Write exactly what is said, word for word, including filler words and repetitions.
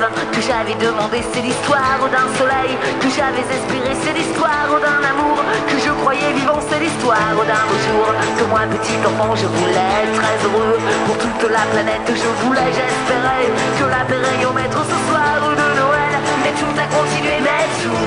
rêve que j'avais demandé, c'est l'histoire d'un soleil que j'avais espéré, c'est l'histoire d'un amour que je croyais vivant, c'est l'histoire d'un beau jour que moi petit enfant je voulais être très heureux pour toute la planète, je voulais, j'espérais que la paix rayonnait ce soir de Noël, mais tout a continué, mais tout